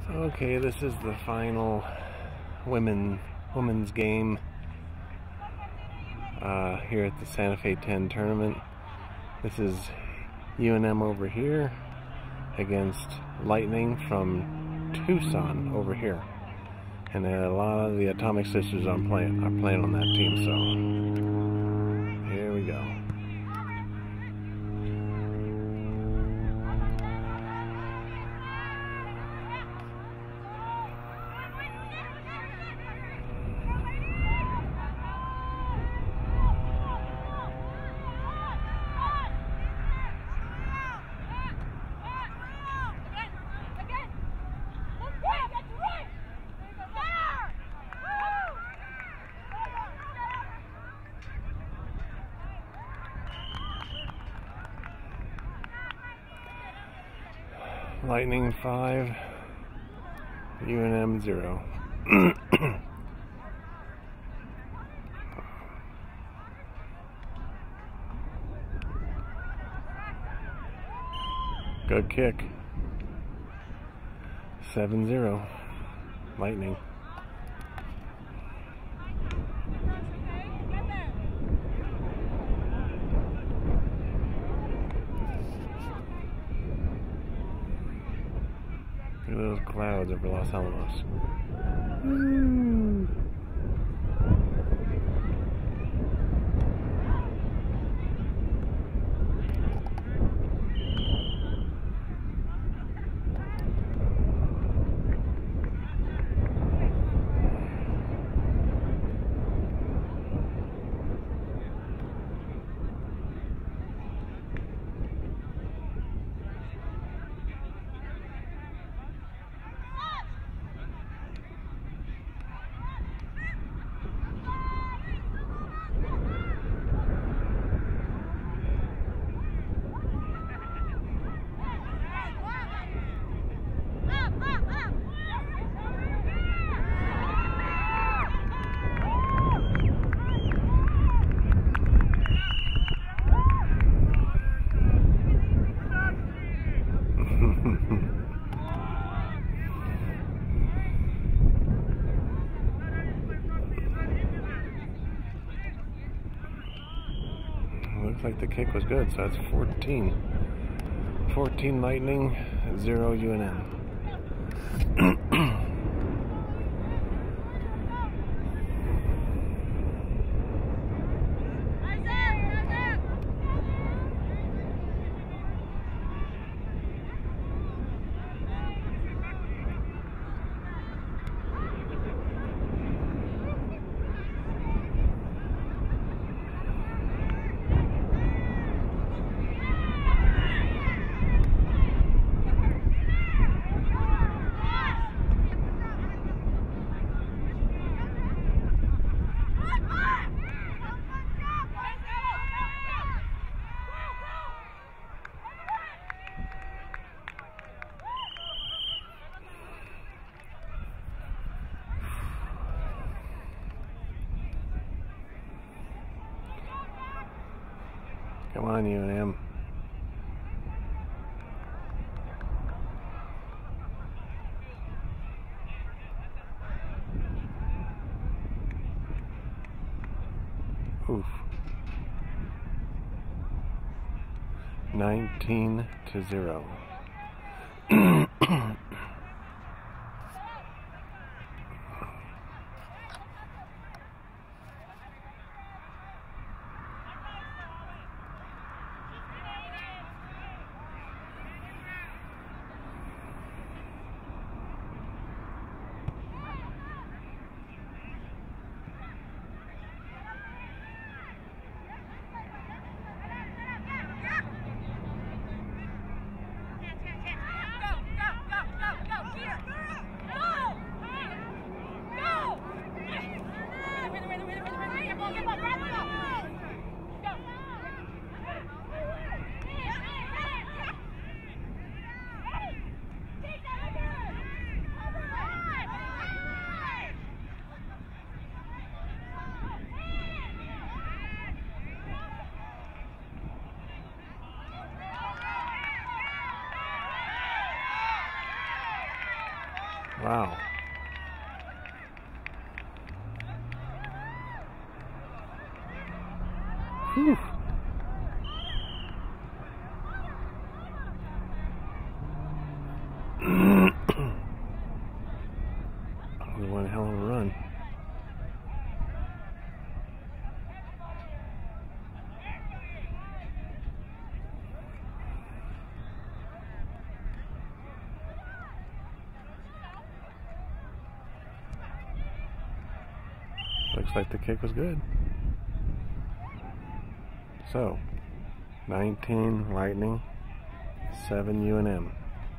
Okay, this is the final women's game here at the Santa Fe 10 tournament. This is UNM over here against Lightning from Tucson over here, and a lot of the Atomic Sisters are playing on that team. So here we go. Lightning 5, UNM 0. Good kick. 7-0, Lightning. Look at those clouds over Los Alamos. Woo. Looks like the kick was good, so that's 14. 14 Lightning, 0 UNM. Come on, UNM. Oof. 19-0. Wow. Whew. We went a hell of a run. Looks like the kick was good. So, 19 Lightning, 7 UNM.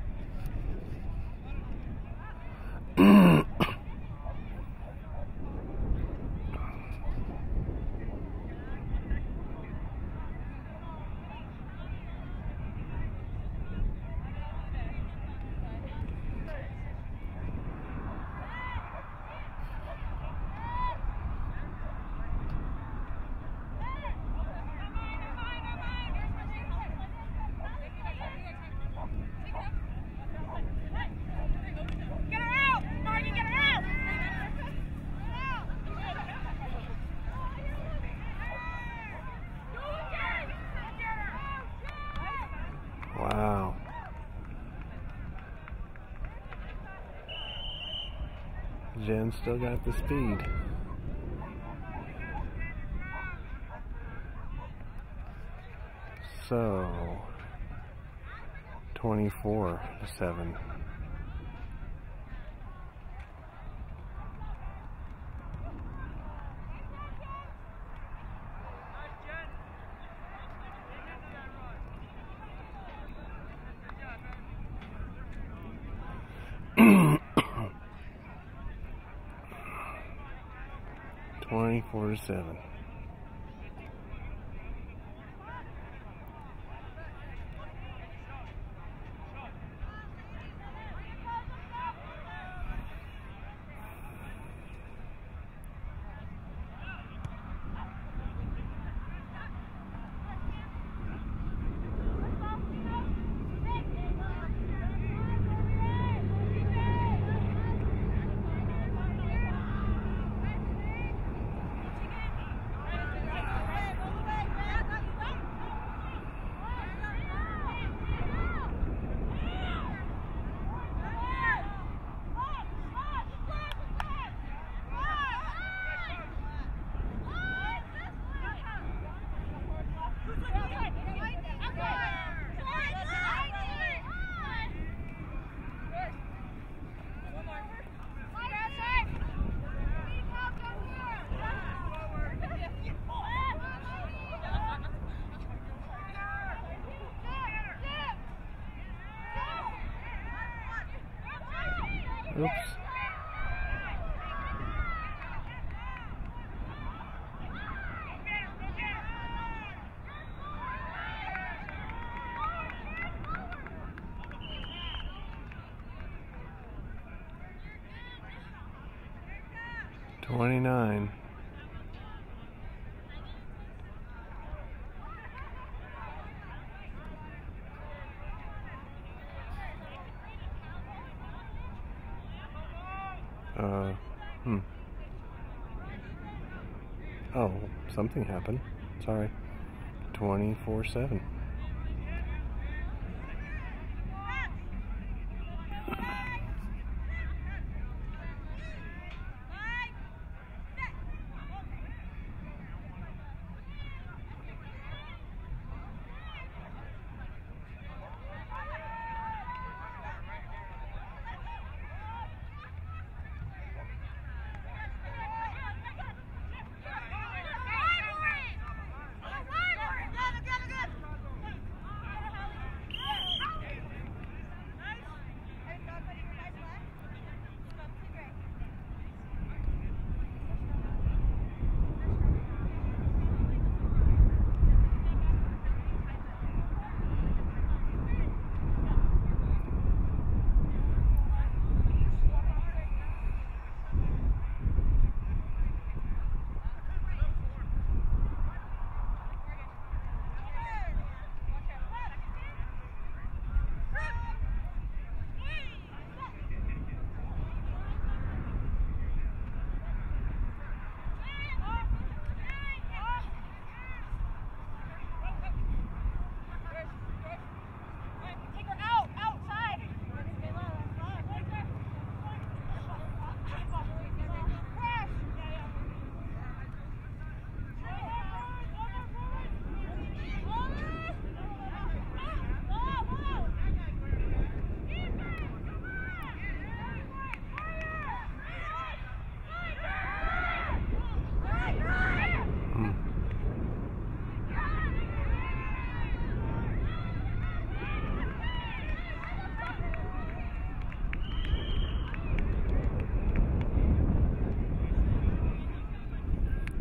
Wow. Jen still got the speed. So, 24-7. Twenty-four to 7. Oops. $29. Oh, something happened. Sorry. 24-7.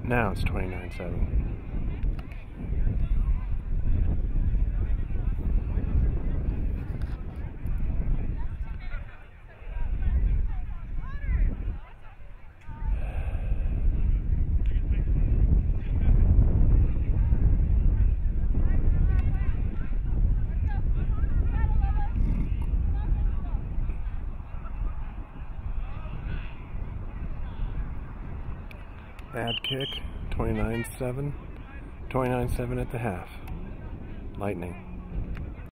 Now it's 29-7. Bad kick, 29-7. 29-7 at the half. Lightning.